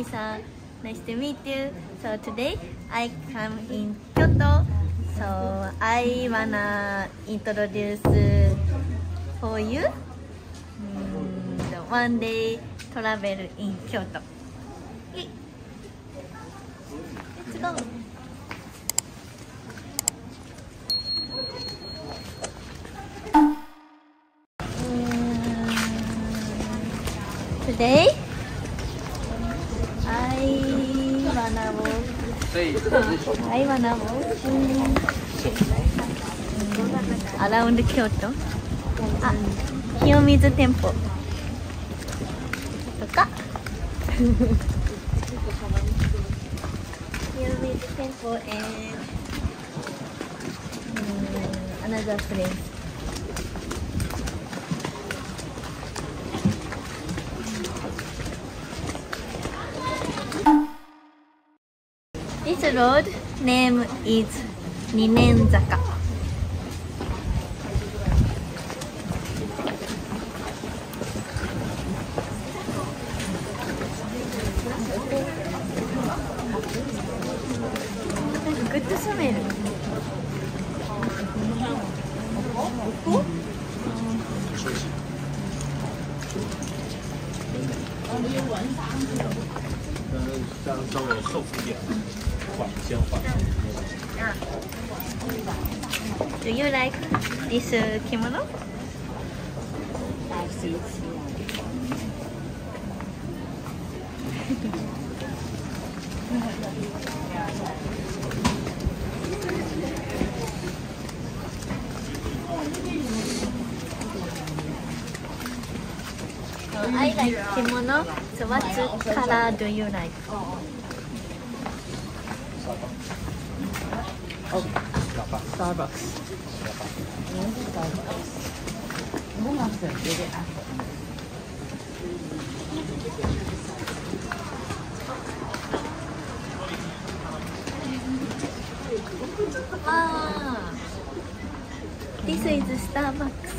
Misa. Nice to meet you. So today I come in Kyoto. So I wanna introduce for you the one day travel in Kyoto. Let's go. Today I wanna walk around Kyoto. あ、清水店舗とか清水店舗 and another place. This road name is Rinenzaka. Good smell. Do you like this kimono? I like kimono. So what color do you like? Starbucks. Ah, this is Starbucks.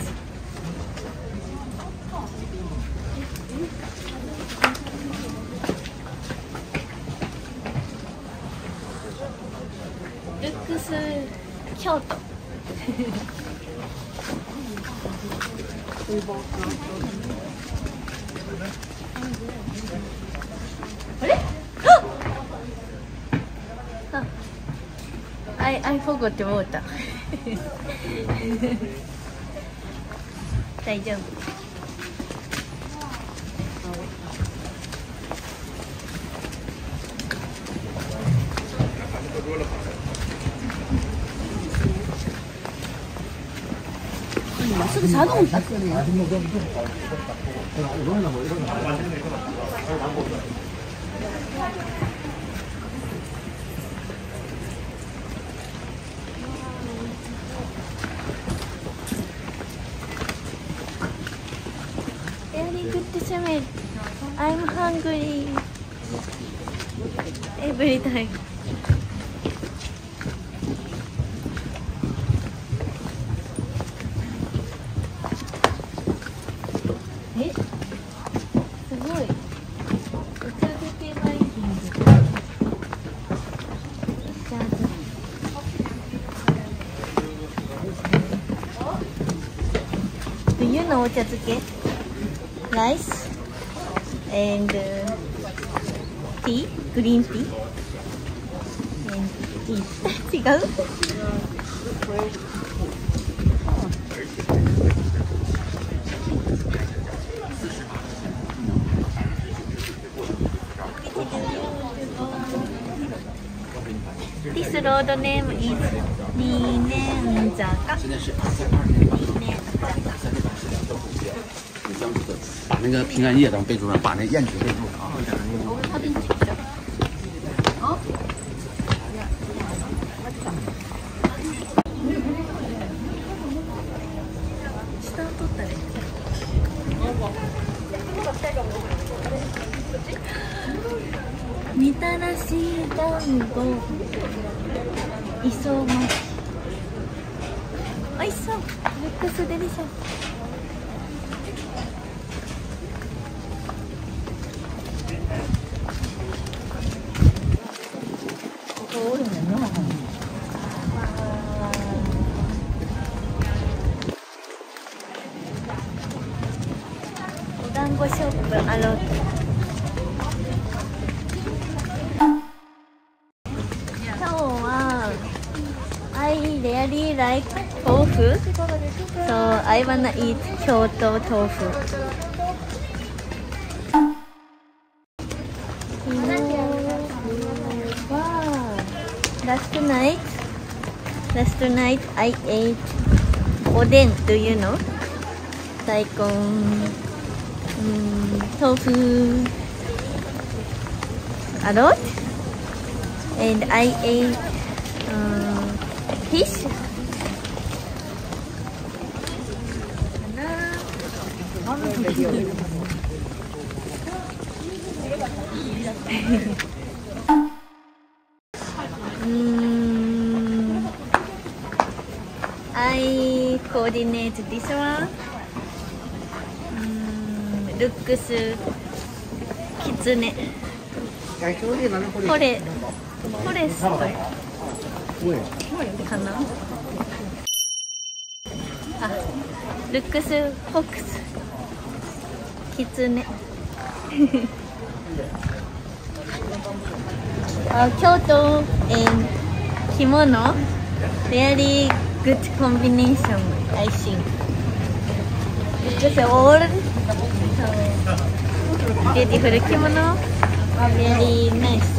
Looks Kyoto. あれ？あ、I forgot water. 大丈夫。 すぐ자동 닦으네요. Very good smell. I'm hungry every time. Do you know お茶漬け rice and tea, green tea and tea. 違う？This road name is Rinenzaka. 把那个平安夜咱备注上，把那雁曲备注上啊。 下を取ったね。みたらし団子、磯巻き。美味しそう。ミックスデリシャス。 お団子ショップある。今日は I really like tofu, so I wanna eat Kyoto tofu. Wow. Last night I ate oden. Do you know? Daikon, tofu, a lot, and I ate fish. I coordinate this one. Looks kitsune. Forestかな。あ、looks fox. Kitsune. 京都 and kimono, very good combination, I think. It's all beautiful kimono, very nice.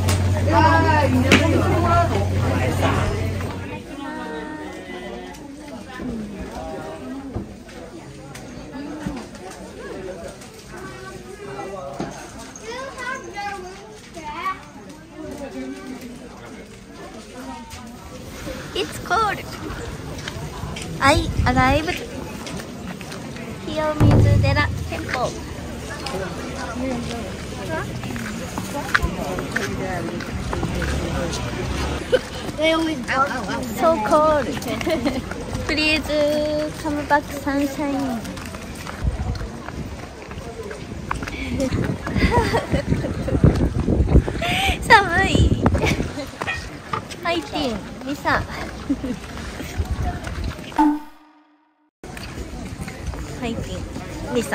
It's cold. I arrived Kiyomizudera Temple. So cold. Please come back, sunshine. Samui. Fighting, Misa. Fighting, Misa.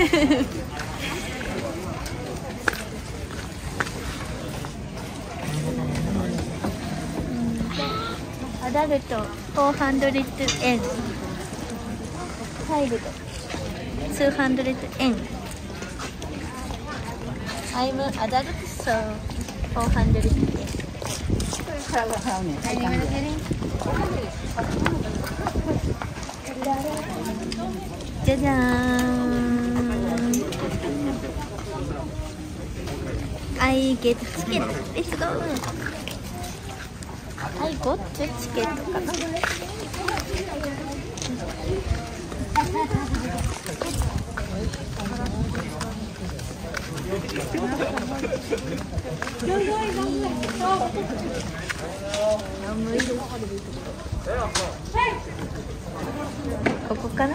Adult 400 yen. Child 200 yen. I'm an adult, so 400 yen. じゃじゃーん。I get ticket. Let's go. I got ticket かな。ここかな。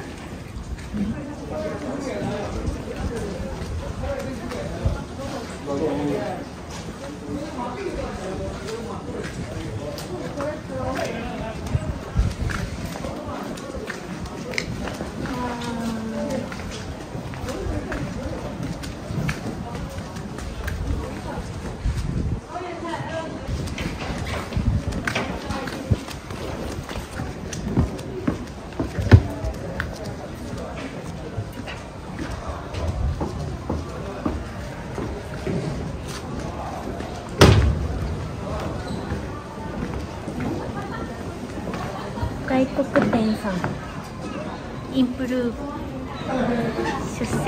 外国店さんインプルーブ出世します。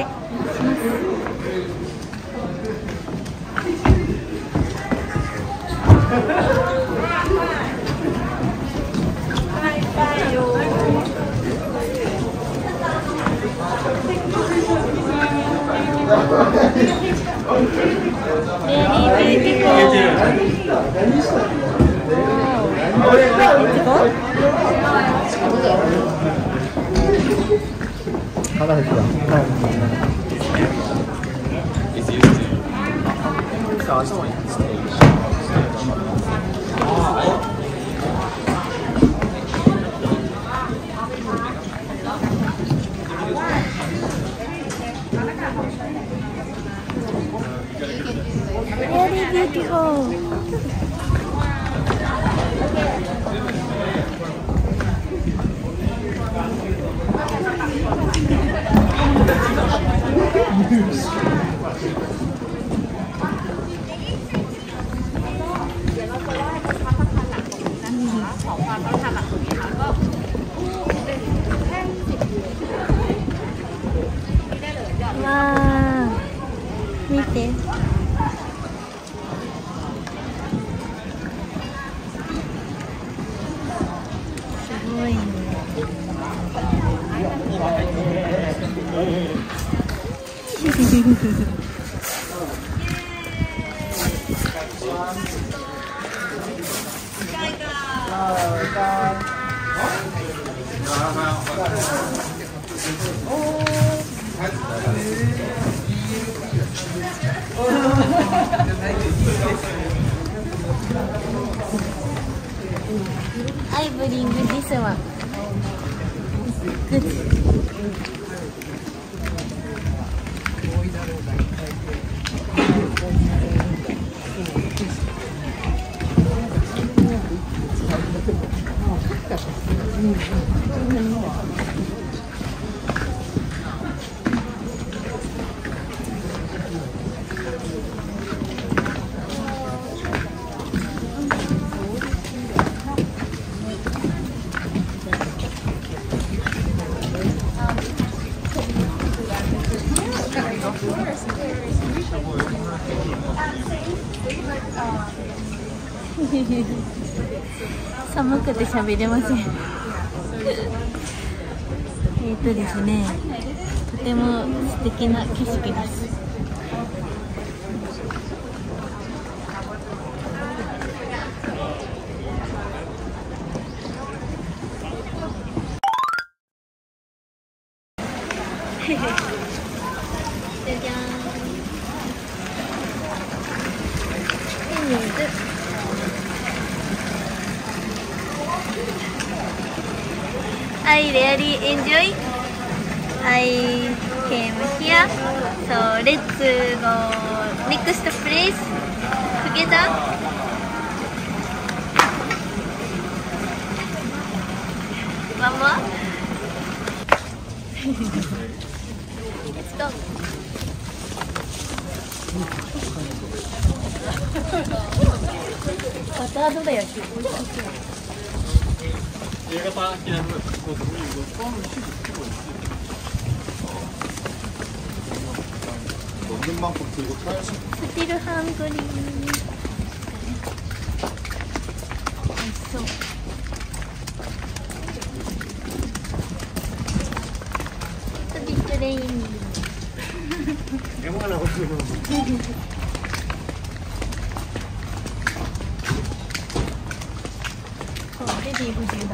It's used to. So I saw it on stage. 炒饭帮他把米好ก็わあ、見て。すごいね。I bring this one. Good. 寒くて喋れません。ですね、とても素敵な景色です。じゃじゃーん。I really enjoy. I came here, so let's go next place together. One more. Let's go. Bataどら焼き。 먹는 만큼 들고 타야지. 스티ル한그리. 맛있어. 스티트 레인. 애만 하고 있는. 레디 부지다.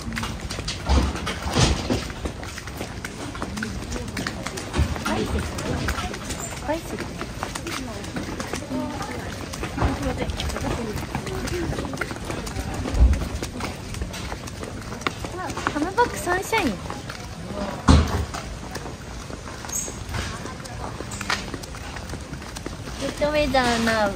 스파이시.ハムバックサンシャイン。Good weather now.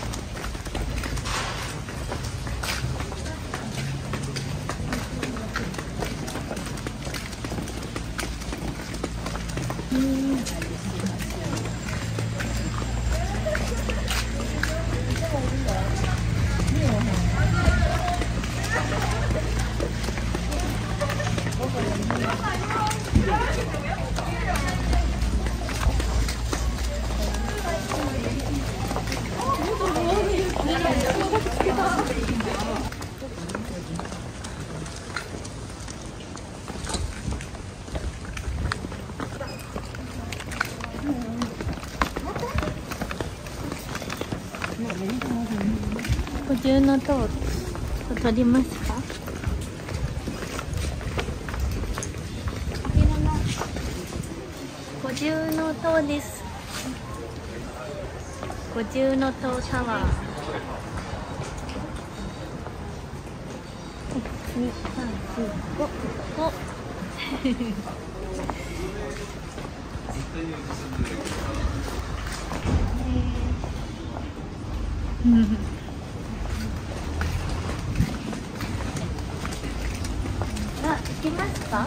補充の塔を取りますか？補充の塔です。補充の塔タワー。1、2、3、4、5。あ、行きますか？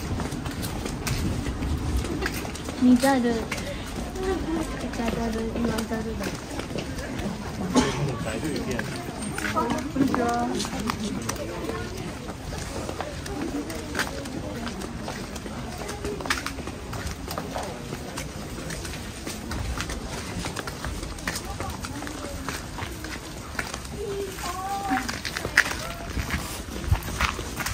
見ざる。行かざる、言わざるだ。こんにちは。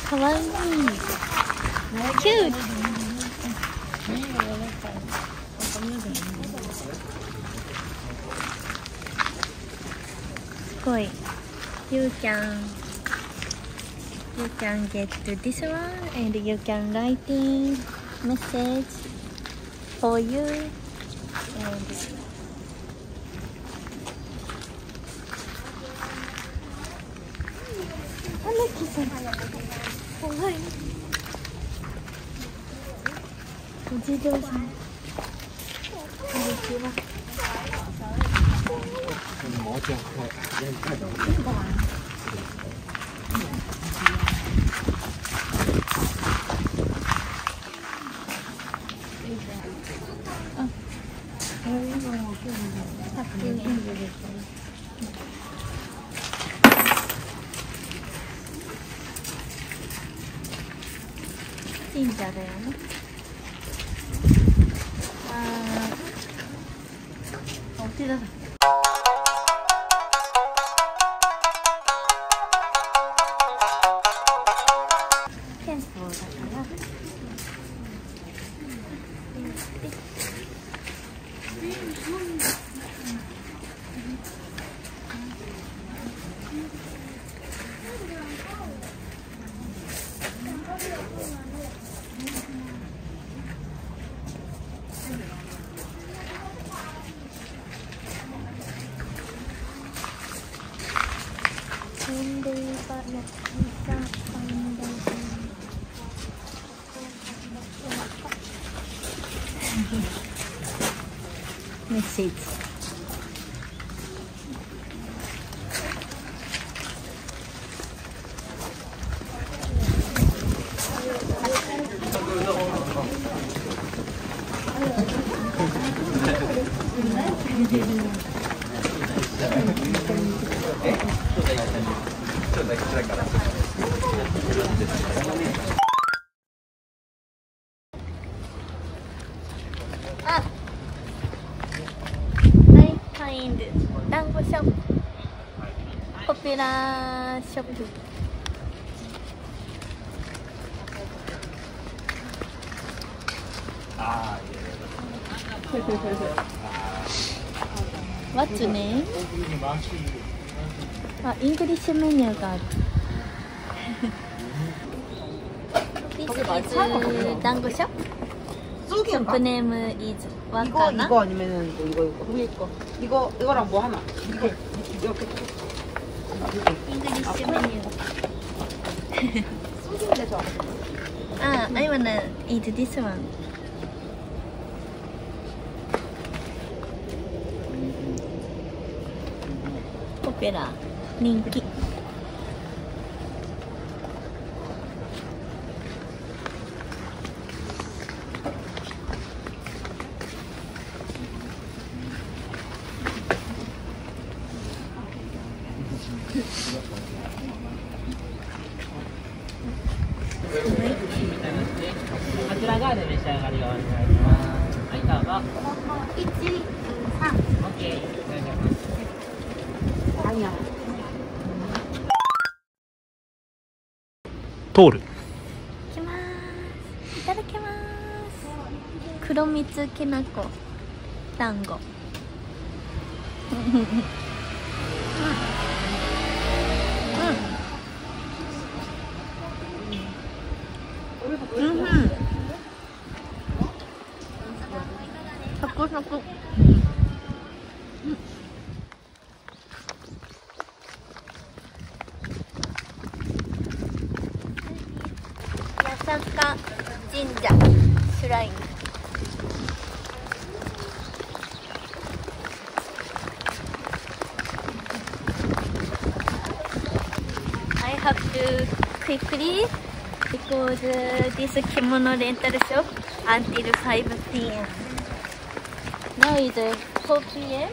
かわいい。キュート。すごい。You can get this one and you can writing message for you and Alaki-san かわいい。お地蔵さん、こんにちは。神社だよね。お寺だ。憲法だから。メッセージ。あ、団子ショップ、ポピュラーショップ。What's name? あ、イングリッシュメニューがある。This is団子ショップ。슈프 네임 is 와카나? 이거 아니면은 이거 이거랑 뭐 하나? 이거 이렇게 잉글리시 메뉴. 소금내죠. 아, I wanna eat this one. 오페라 인기. 아니야. 通る。 いきます。いただきます。黒蜜きなこ団子。サクサク。八坂神社シュライン。I have to quickly because this kimono rental shop until 5 p.m. Now is 4 p.m.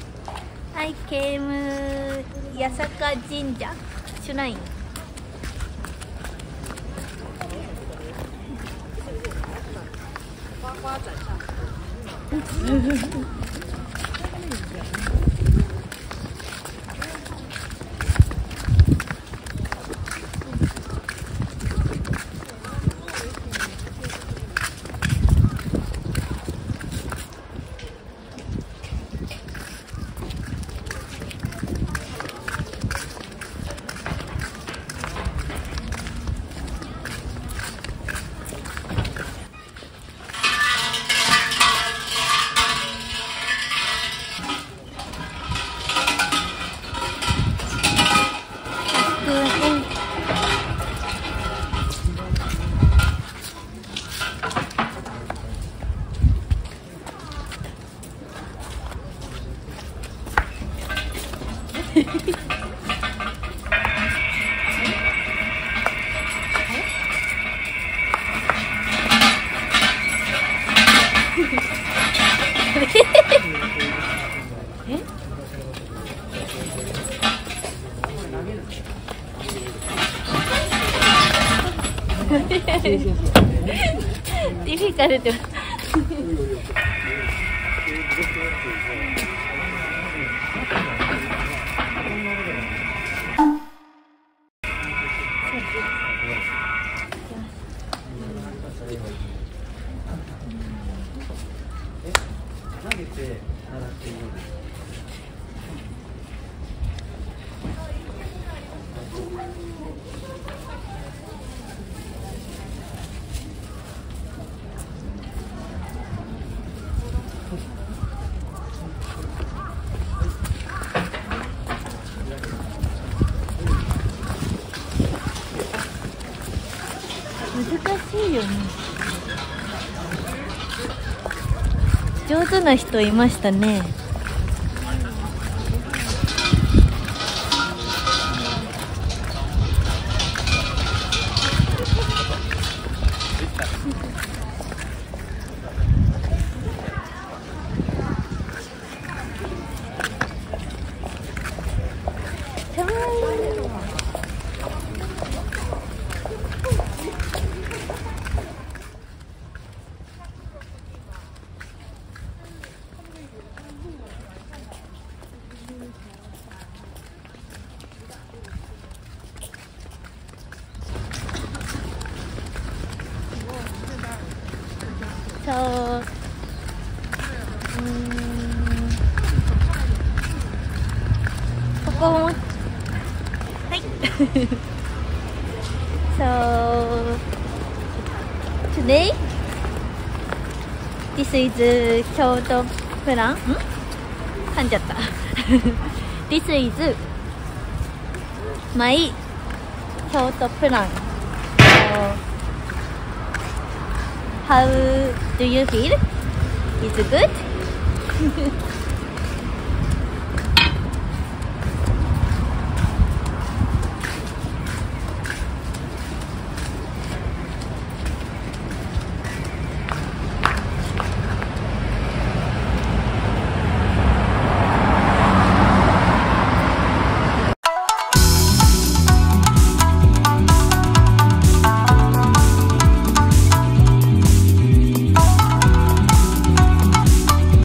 I came 八坂神社シュライン。 花展上。 ディフィカルト。難しいよね。上手な人いましたね。かわいい。そうここもはい。So today this is 京都プラン噛んじゃった。This is my 京都プラン。How do you feel? Is it good?